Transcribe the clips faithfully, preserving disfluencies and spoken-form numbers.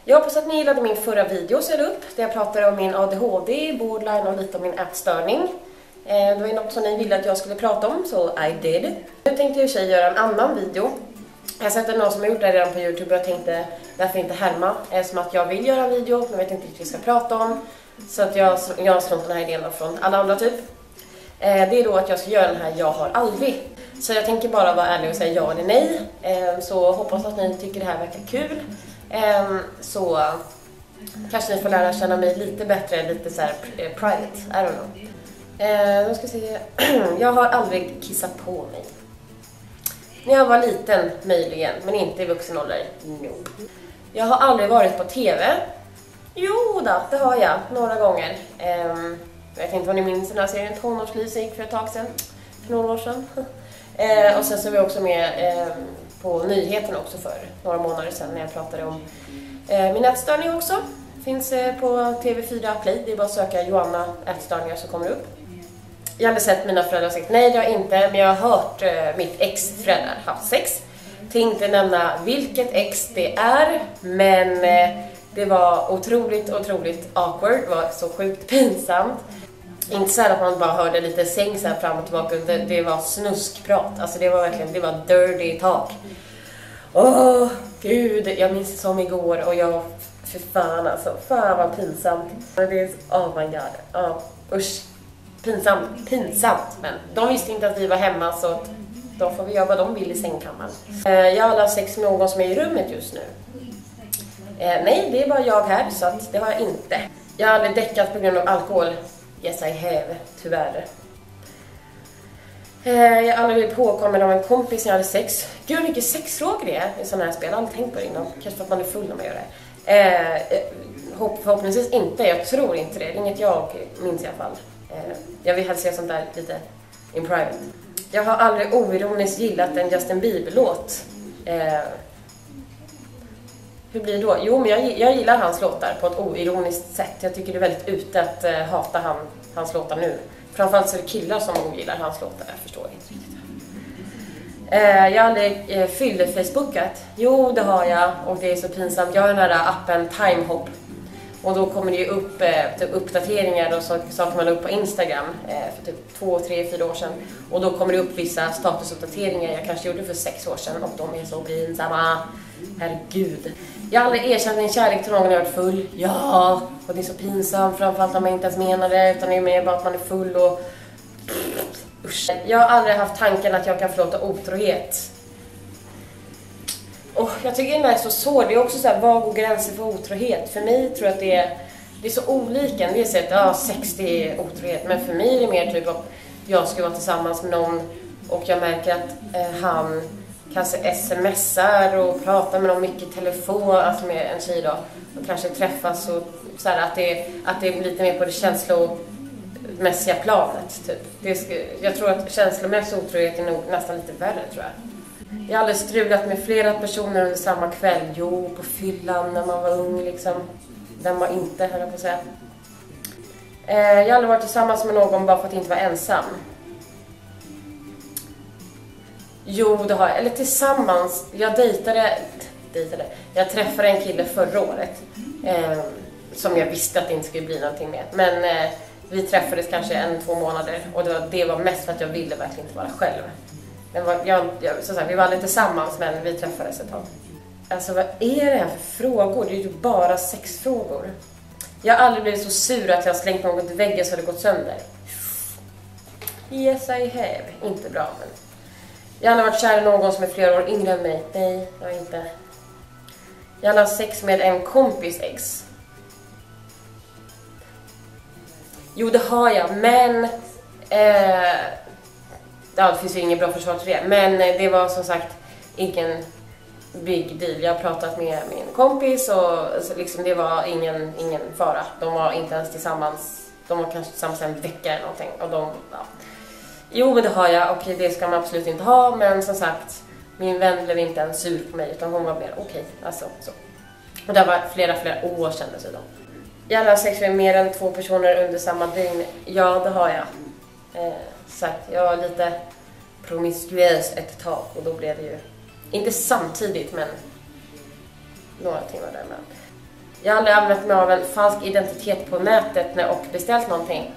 Jag hoppas att ni gillade min förra video som jag la upp, där jag pratade om min A D H D, borderline och lite om min ätstörning. Det var ju något som ni ville att jag skulle prata om, så I did. Nu tänkte jag i sig göra en annan video. Jag har sett att någon som har gjort det redan på YouTube och jag tänkte därför inte härma. Som att jag vill göra en video men vet inte vad vi ska prata om. Så att jag, jag har slått den här idén från alla andra typ. Det är då att jag ska göra den här Jag har aldrig. Så jag tänker bara vara ärlig och säga ja eller nej. Så hoppas att ni tycker det här verkar kul. Så kanske ni får lära känna mig lite bättre, lite så här private, I don't know. Eh, ska se. Jag har aldrig kissat på mig. När jag var liten möjligen, men inte i vuxen ålder. No. Jag har aldrig varit på tv. Jo då, det har jag några gånger. eh, Jag vet inte vad ni minns den här serien Tonårsliv som gick för ett tag sedan. För några år sedan. eh, Och sen så var vi också med eh, på nyheterna också för några månader sedan, när jag pratade om eh, min ätstörning också. Finns eh, på T V fyra Play. Det är bara att söka Joanna ätstörningar så kommer det upp. Jag hade sett mina föräldrar sagt nej, jag har inte, men jag har hört eh, mitt ex föräldrar haft sex. Tänkte nämna vilket ex det är, men eh, det var otroligt, otroligt awkward. Det var så sjukt pinsamt. Inte så här att man bara hörde lite säng så här fram och tillbaka, det, det var snuskprat. Alltså det var verkligen, det var dirty talk. Åh, oh, gud, jag minns det som igår och jag, för fan alltså, fan vad pinsamt. Det är, oh my god, oh, usch. Pinsamt, pinsamt, men de visste inte att vi var hemma så då får vi göra vad de vill i sängkammaren. Jag har alla sex med någon som är i rummet just nu. Nej, det är bara jag här så att det har jag inte. Jag har aldrig däckat på grund av alkohol. Yes I have, tyvärr. Jag har aldrig blivit påkommen av en kompis när jag hade sex. Gud, mycket sexfrågor det är i sådana här spel. Jag har aldrig tänkt på det innan. Kanske för att man är full när man gör det. Förhoppningsvis inte, jag tror inte det. Det är inget jag minns i alla fall. Jag vill helst se sånt där lite in private. Jag har aldrig oironiskt gillat en Justin Bieber-låt. Eh, hur blir det då? Jo, men jag, jag gillar hans låtar på ett oironiskt sätt. Jag tycker det är väldigt ute att eh, hata han, hans låtar nu. Framförallt så är det killar som ogillar hans låtar, jag förstår inte riktigt. Eh, jag har aldrig eh, fyllde Facebookat. Jo, det har jag och det är så pinsamt. Jag har den här appen Timehop. Och då kommer det ju upp eh, typ uppdateringar och så saker man upp på Instagram eh, för typ två, tre, fyra år sedan. Och då kommer det upp vissa statusuppdateringar jag kanske gjorde för sex år sedan och de är så pinsamma. Herregud. Jag har aldrig erkänt min kärlek till någon när jag varit full. Ja, och det är så pinsamt, framförallt om man inte ens menar det utan det är mer bara att man är full och... Usch. Jag har aldrig haft tanken att jag kan förlåta otrohet. Oh, jag tycker den är så svår. Det är också så här, vad går gränser för otrohet? För mig tror jag att det är, det är så olika. En del säger att ja, sextio är otrohet. Men för mig är det mer typ att jag ska vara tillsammans med någon och jag märker att eh, han kanske smsar och pratar med någon mycket i telefon, alltså med en tjej då. Och kanske träffas och så här, att, det, att det är lite mer på det känslomässiga planet. Typ. Det, jag tror att känslomässig otrohet är nog nästan lite värre, tror jag. Jag har aldrig strulat med flera personer under samma kväll. Jo, på fyllan när man var ung liksom. Den var inte, höll jag på att säga. Eh, jag har aldrig varit tillsammans med någon bara för att inte vara ensam. Jo, det har jag. Eller tillsammans. Jag dejtade, dejtade. Jag träffade en kille förra året. Eh, som jag visste att det inte skulle bli någonting med. Men eh, vi träffades kanske en, två månader. Och det var, det var mest för att jag ville verkligen inte vara själv. Men var, jag, jag, så sagt, vi var aldrig tillsammans men vi träffades ett tag. Alltså vad är det här för frågor? Det är ju bara sexfrågor. Jag har aldrig blivit så sur att jag har slängt något i väggen så det gått sönder. Yes I have. Inte bra men. Jag har aldrig varit kär i någon som är flera år yngre än mig. Nej, jag har inte. Jag har haft sex med en kompis ex. Jo, det har jag, men... Eh, ja, det finns ju ingen bra försvar till det. Men det var som sagt ingen big deal. Jag har pratat med min kompis och liksom, det var ingen, ingen fara. De var inte ens tillsammans. De var kanske tillsammans en vecka eller någonting. Och de, ja. Jo, men det har jag. Okej, det ska man absolut inte ha. Men som sagt, min vän blev inte ens sur på mig. Utan hon var mer okej. Alltså, så. Och det var flera, flera år sedan dessutom. Jag har sex med mer än två personer under samma dygn. Ja, det har jag. Eh, sagt, jag var lite promiskuös ett tag. Och då blev det ju, inte samtidigt, men några timmar däremellan. Jag har aldrig använt mig av en falsk identitet på nätet när och beställt någonting.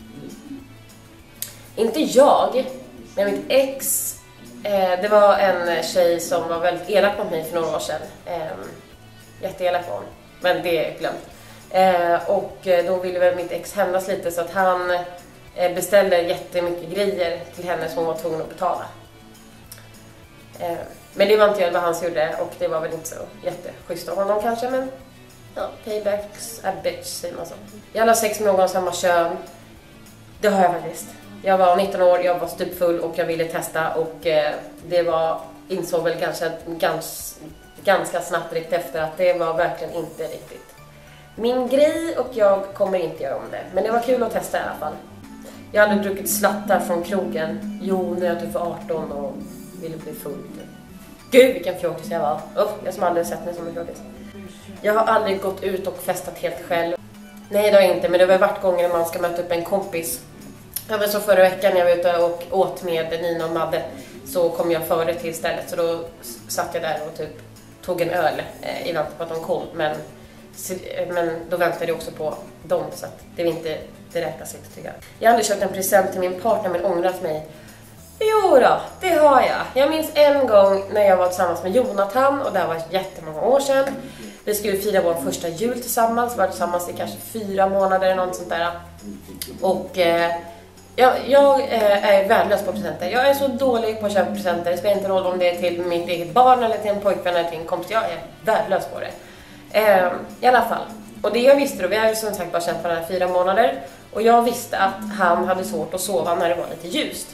Inte jag, men mitt ex. Eh, det var en tjej som var väldigt elak mot mig för några år sedan. Eh, jätteelak var hon, men det är glömt. Eh, och då ville väl mitt ex hämnas lite så att han eh, beställde jättemycket grejer till henne som hon var tvungen att betala. Eh, men det var inte vad han gjorde och det var väl inte så jätteschysst av honom kanske, men ja, paybacks a bitch säger man så. Jag hade sex med någon av samma kön. Det har jag faktiskt. Jag var nitton år, jag var stupfull och jag ville testa och eh, det var, insåg väl ganska, ganska, ganska snabbt direkt efter att det var verkligen inte riktigt min grej och jag kommer inte göra om det. Men det var kul att testa i alla fall. Jag hade druckit slattar från krogen. Jo, när jag typ var arton och ville bli full. Gud, vilken fjortis jag var. Oh, jag som aldrig sett mig som en fjortis. Jag har aldrig gått ut och festat helt själv. Nej, det har jag inte, men det har varit gånger när man ska möta upp en kompis. Jag var så förra veckan när jag var ute och åt med Nina och Madde så kom jag före till stället. Så då satt jag där och typ tog en öl eh, i väntan på att de kom. Men, men då väntade jag också på dem så att det var inte det räknas inte tycker jag. Jag har aldrig köpt en present till min partner men ångrat mig. Jo då, det har jag. Jag minns en gång när jag var tillsammans med Jonathan och det var jättemånga år sedan. Vi skulle fira vår första jul tillsammans, vi var tillsammans i kanske fyra månader eller något sånt där. Och eh, jag, jag eh, är värdelös på presenter. Jag är så dålig på att köpa presenter. Det spelar inte roll om det är till mitt eget barn eller till en pojkvän eller till en kompis. Jag är värdelös på det. Eh, I alla fall. Och det jag visste då, vi har ju som sagt bara känt varandra fyra månader. Och jag visste att han hade svårt att sova när det var lite ljust.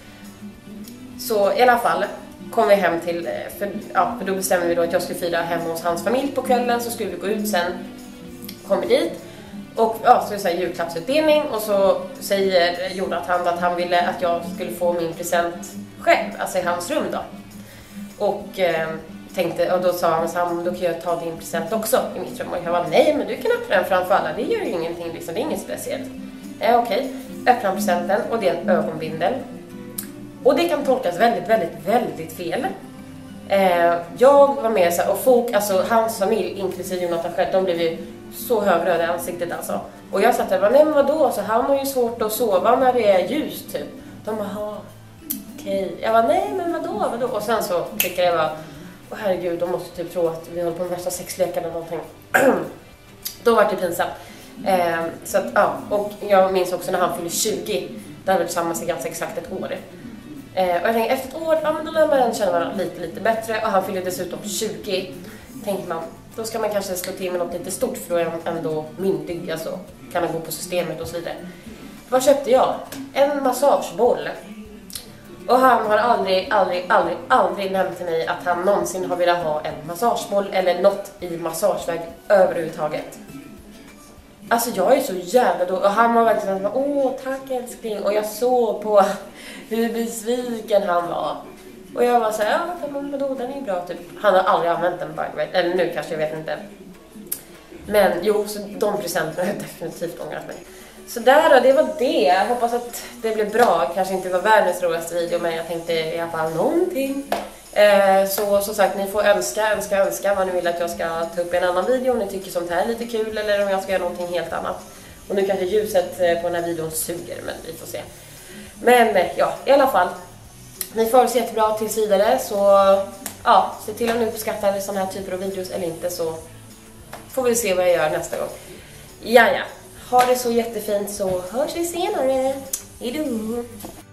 Så i alla fall kom vi hem till, för, ja, för då bestämde vi då att jag skulle fira hemma hos hans familj på kvällen. Så skulle vi gå ut sen, kom vi dit. Och ja, så är det så här julklappsutdelning. Och så säger Jonathan att han ville att jag skulle få min present själv, alltså i hans rum då. Och eh, tänkte, och då sa han så här, då kan jag ta din present också i mitt rum. Och jag var nej, men du kan öppna den framför alla, det gör ju ingenting liksom, det är inget speciellt. Eh, okej, okay. Öppna presenten och det är en ögonbindel. Och det kan tolkas väldigt, väldigt, väldigt fel. Eh, jag var med så här, och folk, alltså hans familj, inklusive Jonathan själv, de blev ju så högröda i ansiktet alltså. Och jag satt där och bara, nej men vadå? Så han har ju svårt att sova när det är ljus typ. De bara, jaha, okej. Okay. Jag var nej men vadå, vadå? Och sen så tycker jag bara, åh herregud, de måste typ tro att vi håller på med värsta sexleken eller någonting. Då var det pinsamt. Eh, så att, ja, och jag minns också när han fyllde tjugo, där var det tillsammans i ganska exakt ett år. Eh, och jag tänkte, efter ett år, ja men då lär man känna varandra lite, lite bättre. Och han fyllde dessutom tjugo. Tänkte man, då ska man kanske slå till med något lite stort för då är han ändå myndig, alltså kan han gå på systemet och så vidare. Vad köpte jag? En massageboll. Och han har aldrig, aldrig, aldrig, aldrig nämnt till mig att han någonsin har velat ha en massageboll eller något i massageväg överhuvudtaget. Alltså jag är så jävla då. Och han var verkligen såhär, åh tack älskling. Och jag såg på hur besviken han var. Och jag var såhär, ja men vadå, den är ju bra typ. Han har aldrig använt den by the way. Eller nu kanske, jag vet inte. Men jo, så de presenterna har jag definitivt ångrat mig. Så där då, det var det. Jag hoppas att det blev bra. Kanske inte var världens roligaste video, men jag tänkte i alla fall någonting. Eh, så som sagt, ni får önska, önska, önska vad ni vill att jag ska ta upp i en annan video. Om ni tycker sånt här är lite kul eller om jag ska göra någonting helt annat. Och nu kanske ljuset på den här videon suger, men vi får se. Men ja, i alla fall. Ni får se jättebra tills vidare. Så ja, se till om ni uppskattar sådana här typer av videos eller inte, så får vi se vad jag gör nästa gång. Ja, ja. Ha det så jättefint, så hörs vi senare. Hejdå!